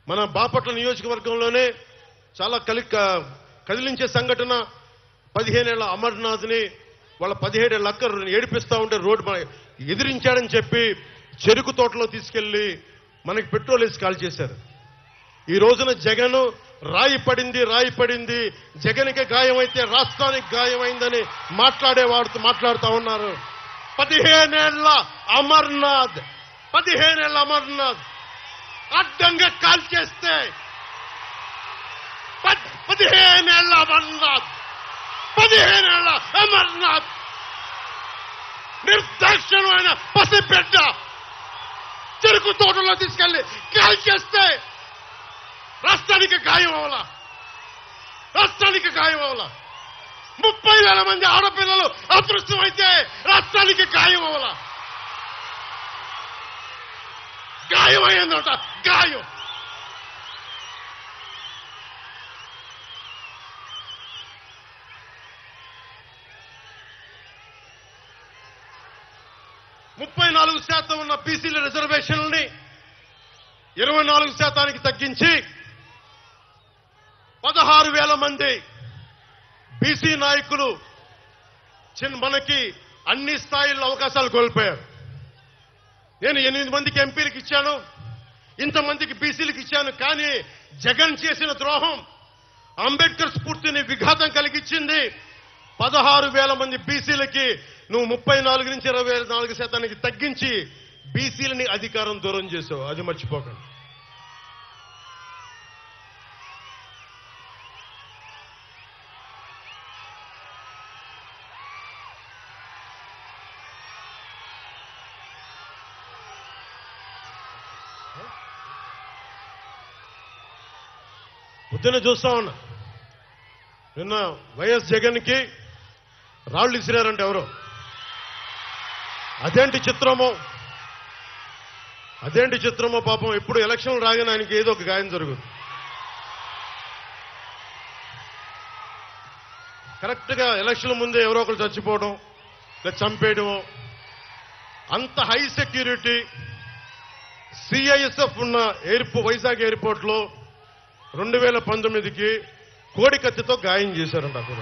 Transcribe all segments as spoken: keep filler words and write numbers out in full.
మన బాపట్ల నియోజకవర్గంలోనే చాలా కలి కదిలించే సంఘటన. పదిహేనేళ్ల అమర్నాథ్ని వాళ్ళ పదిహేడేళ్ల అక్క ఏడిపిస్తా ఉంటే రోడ్డు ఎదిరించాడని చెప్పి చెరుకు తోటలో తీసుకెళ్లి మనకి పెట్రోల్ వేసి కాల్ చేశారు. ఈ రోజున జగన్ రాయి పడింది రాయి పడింది జగన్కి గాయమైతే రాష్ట్రానికి గాయమైందని మాట్లాడేవాడుతూ మాట్లాడుతూ ఉన్నారు. పదిహేనేళ్ల అమర్నాథ్ పదిహేనేళ్ల అమర్నాథ్ అడ్డంగా కాల్ చేస్తే పదిహేనేళ్ల అమర్నాథ్ పదిహేనేళ్ల అమర్నాథ్ నిర్దాక్షిణమైన పసిబిడ్డ చెరుకు తోటలో తీసుకెళ్లి కాల్ చేస్తే రాష్ట్రానికి గాయం అవలా రాష్ట్రానికి గాయం అవలా ముప్పై వేల మంది ఆడపిల్లలు అదృష్టమైతే రాష్ట్రానికి గాయం అవలా గాయం అయ్యిందట గాయం. ముప్పై నాలుగు శాతం ఉన్న బీసీల రిజర్వేషన్లని ఇరవై నాలుగు శాతానికి తగ్గించి పదహారు వేల మంది బీసీ నాయకులు మనకి అన్ని స్థాయిల్లో అవకాశాలు కోల్పోయారు. నేను ఎనిమిది మందికి ఎంపీలకు ఇచ్చాను, ఇంతమందికి బీసీలకు ఇచ్చాను. కానీ జగన్ చేసిన ద్రోహం అంబేద్కర్ స్ఫూర్తిని విఘాతం కలిగించింది. పదహారు వేల మంది బీసీలకి నువ్వు ముప్పై నాలుగు నుంచి ఇరవై నాలుగు శాతానికి తగ్గించి బీసీలని అధికారం దూరం చేసావు. అది మర్చిపోకండి. పొద్దున్న చూస్తా ఉన్నా, నిన్న వైఎస్ జగన్కి రాళ్లు ఇసిరారంటే ఎవరో. అదేంటి చిత్రమో అదేంటి చిత్రమో పాపం ఎప్పుడు ఎలక్షన్ రాగానే ఆయనకి ఏదో ఒక గాయం జరుగుతుంది. కరెక్ట్ గా ఎలక్షన్ ముందే ఎవరో ఒకరు చచ్చిపోవడం లేదా చంపేయడం. అంత హై సెక్యూరిటీ సిఐఎస్ఎఫ్ ఉన్న ఎయిర్పో వైజాగ్ ఎయిర్పోర్ట్ లో రెండు వేల పంతొమ్మిదికి కోడి కత్తితో గాయం చేశారంట అక్కడ.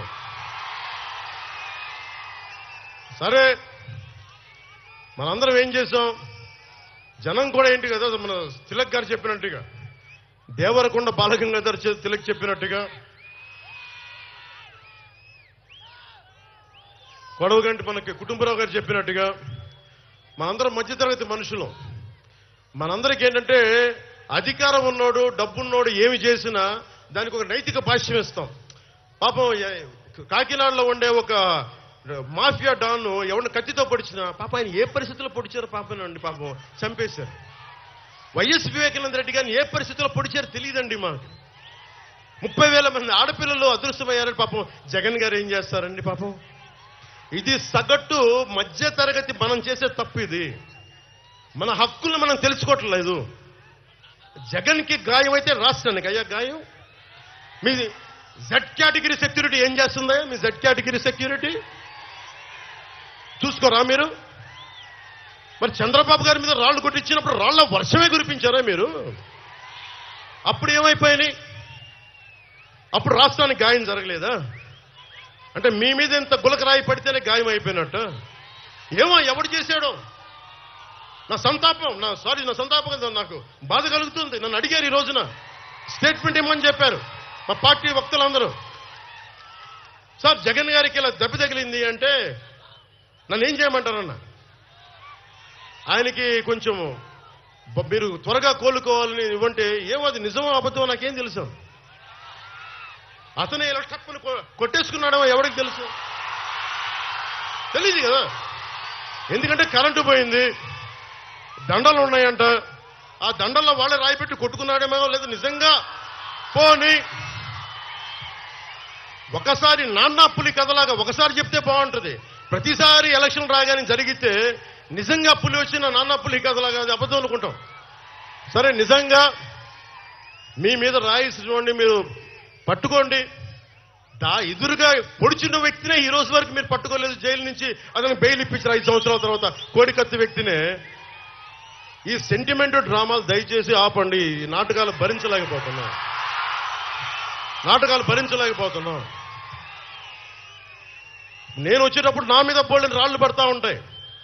సరే, మనందరం ఏం చేశాం? జనం కూడా ఏంటి కదా, మన తిలక్ గారు చెప్పినట్టుగా, దేవరకొండ బాలగంగాధర్ తిలక్ చెప్పినట్టుగా, కొడవగంటి మనకి కుటుంబరావు గారు చెప్పినట్టుగా, మనందరం మధ్యతరగతి మనుషులు. మనందరికీ ఏంటంటే అధికారం ఉన్నోడు డబ్బున్నోడు ఏమి చేసినా దానికి ఒక నైతిక భాష్యం ఇస్తాం. పాపం కాకినాడలో ఉండే ఒక మాఫియా డాన్ ఎవరిని కత్తితో పొడిచినా పాప ఆయన ఏ పరిస్థితుల్లో పొడిచారో పాపనండి, పాపం చంపేశారు. వైఎస్ వివేకానంద రెడ్డి గారిని ఏ పరిస్థితుల్లో పొడిచారో తెలియదండి మాకు. ముప్పై వేల మంది ఆడపిల్లలు అదృష్టమయ్యారని పాపం జగన్ గారు ఏం చేస్తారండి పాపం. ఇది సగటు మధ్య తరగతి మనం చేసే తప్పు. ఇది మన హక్కులను మనం తెలుసుకోవట్లేదు. జగన్ కి గాయం అయితే రాష్ట్రానికి అయ్యా గాయం. మీ జెడ్ కేటగిరీ సెక్యూరిటీ ఏం చేస్తుందా? మీ జెడ్ కేటగిరీ సెక్యూరిటీ చూసుకోరా మీరు? మరి చంద్రబాబు గారి మీద రాళ్లు కొట్టించినప్పుడు రాళ్ల వర్షమే కురిపించారా మీరు? అప్పుడు ఏమైపోయినాయి? అప్పుడు రాష్ట్రానికి గాయం జరగలేదా? అంటే మీ మీద ఇంత గులకరాయి పడితేనే గాయం అయిపోయినట్టు. ఏమో ఎవడు చేశాడో నా సంతాపం నా సారీ నా సంతాపం నాకు బాధ కలుగుతుంది. నన్ను అడిగారు ఈ రోజున స్టేట్మెంట్ ఇవ్వమని చెప్పారు మా పార్టీ వక్తలందరూ. సార్ జగన్ గారికి ఇలా దెబ్బ తగిలింది అంటే నన్ను ఏం చేయమంటారన్న? ఆయనకి కొంచెం మీరు త్వరగా కోలుకోవాలని ఇవ్వంటే ఏమో అది నిజమో అబద్ధమో నాకేం తెలుసు. అతనే ఇలా టక్కుని కొట్టేసుకున్నాడో ఎవరికి తెలుసు? తెలియదు కదా. ఎందుకంటే కరెంటు పోయింది, దండలు ఉన్నాయంట. ఆ దండల్లో వాళ్ళే రాయిపెట్టి కొట్టుకున్నాడేమో, లేదా నిజంగా పోని ఒకసారి నాన్నా పులి కథలాగా ఒకసారి చెప్తే బాగుంటుంది. ప్రతిసారి ఎలక్షన్ రాగానే జరిగితే నిజంగా పులి వచ్చిన నాన్నా పులి కథలాగా అది అబద్ధం అనుకుంటాం. సరే, నిజంగా మీ మీద రాయిసి చూడండి, మీరు పట్టుకోండి. దా ఎదురుగా పొడిచిన వ్యక్తినే ఈ రోజు వరకు మీరు పట్టుకోలేదు. జైలు నుంచి అతను బెయిల్ ఇప్పించారు ఐదు సంవత్సరాల తర్వాత. కోడికత్తి వ్యక్తినే ఈ సెంటిమెంట్ డ్రామాలు దయచేసి ఆపండి. ఈ నాటకాలు భరించలేకపోతున్నాం నాటకాలు భరించలేకపోతున్నాం నేను వచ్చేటప్పుడు నా మీద బోల్డెన్ రాళ్లు పడతా ఉంటాయి.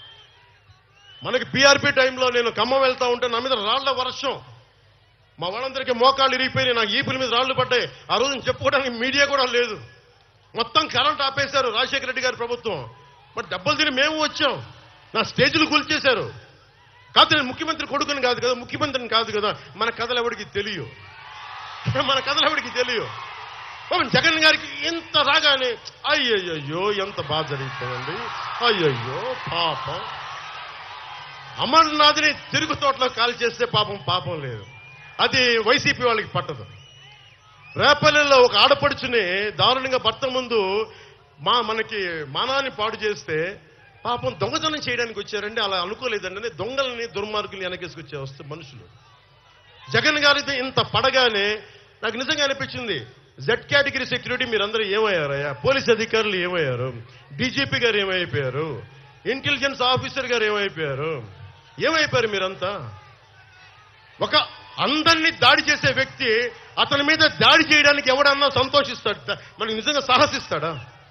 మనకి పీఆర్పీ టైంలో నేను ఖమ్మం వెళ్తా ఉంటే నా మీద రాళ్ల వర్షం. మా వాళ్ళందరికీ మోకాళ్ళు ఇరిగిపోయినాయి, నాకు ఈపుల మీద రాళ్లు పడ్డాయి. ఆ రోజున చెప్పుకోవడానికి మీడియా కూడా లేదు. మొత్తం కరెంట్ ఆపేశారు రాజశేఖర రెడ్డి గారి ప్రభుత్వం. మరి దెబ్బలు తిని మేము వచ్చాం. నా స్టేజ్లు కూల్చేశారు. కాదు, నేను ముఖ్యమంత్రి కొడుకుని కాదు కదా, ముఖ్యమంత్రిని కాదు కదా. మన కథలు ఎవరికి తెలియవు మన కథలు ఎవరికి తెలియవు జగన్ గారికి ఇంత రాగానే అయ్యయ్యో ఎంత బాధ జరిగిపోయింది, అయ్యయ్యో పాపం. అమర్నాథ్ని తిరుగు తోటలో కాల్ చేస్తే పాపం పాపం లేదు, అది వైసీపీ వాళ్ళకి పట్టదు. రేపల్లెల్లో ఒక ఆడపడుచుని దారుణంగా భర్త ముందు మా మనకి మానాన్ని పాడు చేస్తే పాపం దొంగతనం చేయడానికి వచ్చారండి. అలా అనుకోలేదండి. దొంగలని దుర్మార్గుల్ని వెనకేసుకొచ్చే వస్తే మనుషులు. జగన్ గారితో ఇంత పడగానే నాకు నిజంగా అనిపించింది, జెడ్ కేటగిరీ సెక్యూరిటీ మీరందరూ ఏమయ్యారయ్యా? పోలీస్ అధికారులు ఏమయ్యారు? డీజీపీ గారు ఏమైపోయారు? ఇంటెలిజెన్స్ ఆఫీసర్ గారు ఏమైపోయారు? ఏమైపోయారు మీరంతా? ఒక అందరినీ దాడి చేసే వ్యక్తి అతని మీద దాడి చేయడానికి ఎవడన్నా సంతోషిస్తాడు? మనకి నిజంగా సాహసిస్తాడా?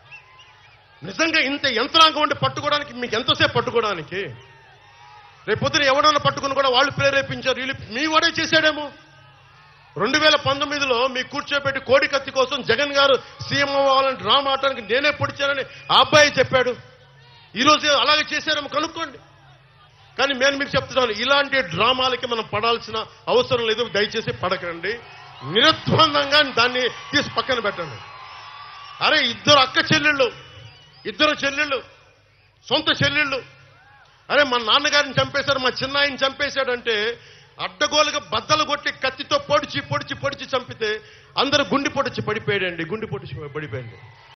నిజంగా ఇంత యంత్రాంగం ఉండి పట్టుకోవడానికి మీకు ఎంతసేపు పట్టుకోవడానికి? రేపొద్దున ఎవడన్నా పట్టుకుని కూడా వాళ్ళు ప్రేరేపించారు, వీళ్ళు మీ వాడే చేశాడేమో. రెండు వేల పంతొమ్మిదిలో మీకు కూర్చోబెట్టి కోడి కత్తి కోసం జగన్ గారు సీఎం అవ్వాలని డ్రామా ఆడటానికి నేనే పొడిచానని ఆ అబ్బాయి చెప్పాడు. ఈరోజు అలాగే చేశారేమో కనుక్కోండి. కానీ నేను మీకు చెప్తున్నాను, ఇలాంటి డ్రామాలకి మనం పడాల్సిన అవసరం లేదు. దయచేసి పడకండి. నిర్ద్వందంగా దాన్ని తీసి పక్కన పెట్టండి. అరే ఇద్దరు అక్క చెల్లెళ్ళు, ఇద్దరు చెల్లెళ్ళు, సొంత చెల్లెళ్ళు. అరే మా నాన్నగారిని చంపేశారు, మా చిన్నాయిని చంపేశాడంటే అడ్డగోలుగా బద్దలు కొట్టి కత్తితో పొడిచి పొడిచి పొడిచి చంపితే అందరూ గుండి పొడిచి పడిపోయాడండి. గుండి పొడిచి పడిపోయింది.